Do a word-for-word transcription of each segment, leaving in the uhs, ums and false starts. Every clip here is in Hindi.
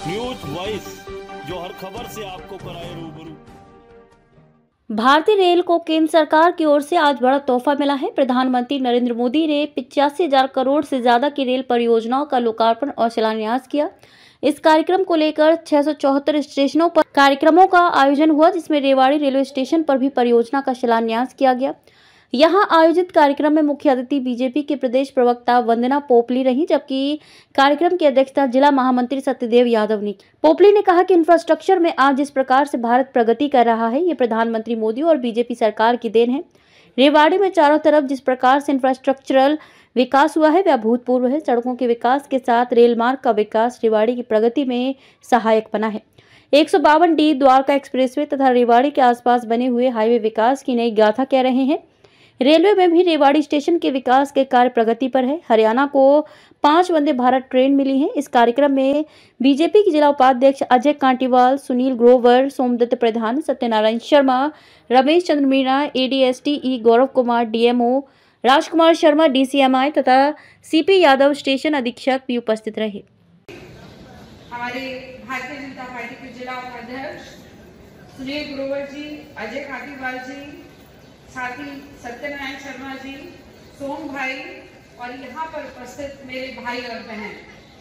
न्यूज वॉइस, जो हर खबर से आपको कराए रूबरू। भारतीय रेल को केंद्र सरकार की ओर से आज बड़ा तोहफा मिला है। प्रधानमंत्री नरेंद्र मोदी ने पिचासी हजार करोड़ से ज्यादा की रेल परियोजनाओं का लोकार्पण और शिलान्यास किया। इस कार्यक्रम को लेकर छह सौ चौहत्तर स्टेशनों पर कार्यक्रमों का आयोजन हुआ, जिसमें रेवाड़ी रेलवे स्टेशन पर भी परियोजना का शिलान्यास किया गया। यहां आयोजित कार्यक्रम में मुख्य अतिथि बीजेपी के प्रदेश प्रवक्ता वंदना पोपली रही, जबकि कार्यक्रम की अध्यक्षता जिला महामंत्री सत्यदेव यादव ने की। पोपली ने कहा कि इंफ्रास्ट्रक्चर में आज जिस प्रकार से भारत प्रगति कर रहा है, ये प्रधानमंत्री मोदी और बीजेपी सरकार की देन है। रेवाड़ी में चारों तरफ जिस प्रकार से इंफ्रास्ट्रक्चरल विकास हुआ है, वह अभूतपूर्व है। सड़कों के विकास के साथ रेल मार्ग का विकास रेवाड़ी की प्रगति में सहायक बना है। एक सौ बावन डी द्वारका एक्सप्रेसवे तथा रेवाड़ी के आसपास बने हुए हाईवे विकास की नई गाथा कह रहे हैं। रेलवे में भी रेवाड़ी स्टेशन के विकास के कार्य प्रगति पर है। हरियाणा को पांच वंदे भारत ट्रेन मिली हैं। इस कार्यक्रम में बीजेपी के जिला उपाध्यक्ष Ajay Kantiwal, Sunil Grover, Somdutt Pradhan, Satyanarayan Sharma, Ramesh Chandra Meena, ADST E Gaurav Kumar, DMO Rajkumar Sharma, DCMI तथा सीपी यादव स्टेशन अधीक्षक भी उपस्थित रहे। हमारे भारतीय जनता पार्टी के जिला उपाध्यक्ष सुनील ग्रोवर जी, अजय कांटीवाल जी, साथ ही सत्यनारायण शर्मा जी, सोम भाई और यहाँ पर उपस्थित मेरे भाई और बहन,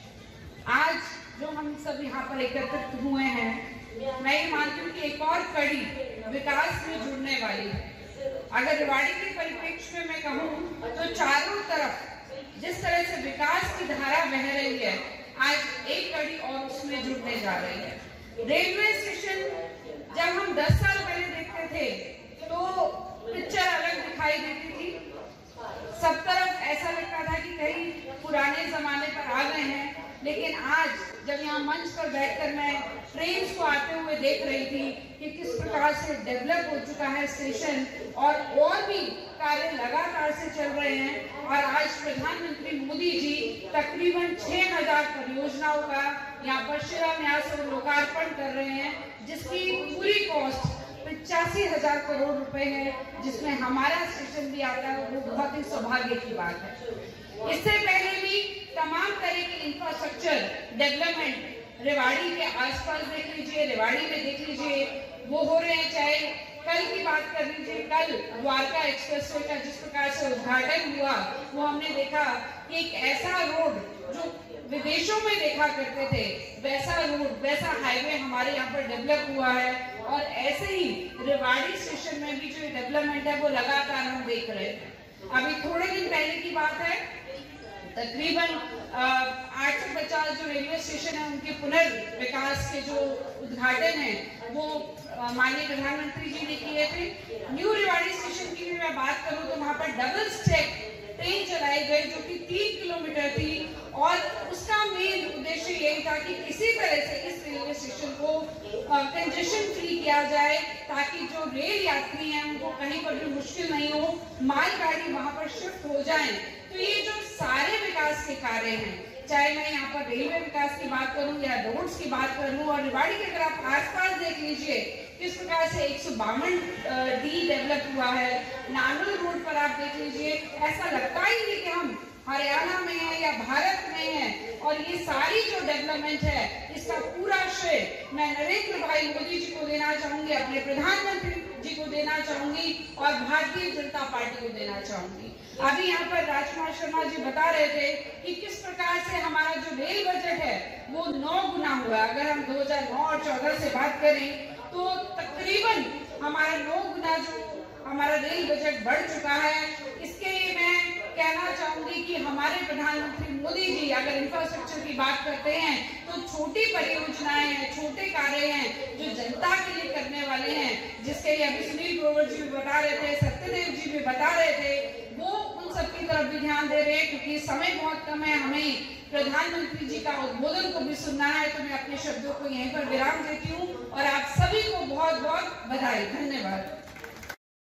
आज जो हम सब यहाँ पर एकत्रित हुए हैं, मैं ये मानती हूँ कि एक और कड़ी विकास में जुड़ने वाली है। अगर रेवाड़ी के परिप्रेक्ष्य में मैं कहूँ तो चारों तरफ जिस तरह से विकास की धारा बह रही है, आज एक कड़ी और उसमें जुड़ने जा रही है। रेलवे स्टेशन जब हम दस साल पहले देखते थे तो पिक्चर अलग दिखाई देती थी। सब तरफ ऐसा लगता था कि कहीं पुराने जमाने पर आ गए हैं, लेकिन आज जब यहाँ मंच पर बैठकर मैं ट्रेन को आते हुए देख रही थी कि किस प्रकार से डेवलप हो चुका है स्टेशन और और भी कार्य लगातार से चल रहे हैं, और आज प्रधानमंत्री मोदी जी तकरीबन छह हजार परियोजनाओं का यहाँ पर शिलान्यास और लोकार्पण कर रहे हैं, जिसकी पूरी कॉस्ट पचासी हजार करोड़ रुपए है, जिसमें हमारा स्टेशन भी आता है। वो बहुत ही सौभाग्य की बात है। इससे पहले भी तमाम तरह की इंफ्रास्ट्रक्चर डेवलपमेंट रेवाड़ी के आसपास देख लीजिए, रेवाड़ी में देख लीजिए, वो हो रहे हैं। चाहे कल की बात कर लीजिए, कल द्वारका एक्सप्रेसवे का जिस प्रकार से उद्घाटन हुआ, वो हमने देखा कि एक ऐसा रोड जो विदेशों में देखा करते थे, वैसा रोड, वैसा हाईवे हमारे यहाँ पर डेवलप हुआ है। और ऐसे ही रेवाड़ी स्टेशन में भी जो डेवलपमेंट है वो लगातार हम देख रहे हैं। अभी थोड़े दिन पहले की बात है, तकरीबन आठ सौ पचास जो रेलवे स्टेशन है उनके पुनर्विकास के जो उद्घाटन है वो माननीय प्रधानमंत्री जी ने किए थे। न्यू रेवाड़ी स्टेशन की भी मैं बात करूं तो वहां पर डबल स्टेक ट्रेन चलाई गई जो कि तीन किलोमीटर थी, और उसका मेन उद्देश्य यही था कि किसी तरह से इस रेलवे स्टेशन को कंजेशन फ्री किया जाए, ताकि जो रेल यात्री हैं उनको कहीं पर भी मुश्किल नहीं हो, मालगाड़ी वहां पर शिफ्ट हो जाए। तो ये जो सारे विकास के कार्य हैं, चाहे मैं यहाँ पर रेलवे विकास की बात करूं या रोड्स की बात करूं, और रेवाड़ी के अगर आप आसपास देख लीजिए किस प्रकार से एक सौ बावन डी डेवलप हुआ है। नानोल रोड पर आप देख लीजिए, ऐसा लगता ही नहीं कि हम हरियाणा में है या भारत में है। और ये सारी जो डेवलपमेंट है, इसका पूरा श्रेय मैं नरेंद्र भाई मोदी जी को देना चाहूंगी, अपने प्रधानमंत्री जी को देना चाहूंगी और भारतीय जनता पार्टी को देना चाहूंगी। अभी यहाँ पर राजकुमार शर्मा जी बता रहे थे कि किस प्रकार से हमारा जो रेल बजट है वो नौ गुना हुआ। अगर हम दो हजार नौ और चौदह से बात करें तो तकरीबन हमारा नौ गुना जो हमारा रेल बजट बढ़ चुका है। इसके लिए मैं कहना चाहूंगी कि हमारे प्रधानमंत्री मोदी जी अगर इंफ्रास्ट्रक्चर की बात करते हैं तो छोटी परियोजनाएं हैं, छोटे कार्य हैं जो जनता के लिए करने वाले हैं, जिसके लिए अभी सुनील ग्रोवर जी भी बता रहे थे, सत्यदेव जी भी बता रहे थे, वो उन सबकी तरफ भी ध्यान दे रहे हैं। क्योंकि समय बहुत कम है, हमें प्रधानमंत्री जी का उद्बोधन को भी सुनना है, तो मैं अपने शब्दों को यहीं पर विराम देती हूँ और आप सभी को बहुत बहुत बधाई। धन्यवाद।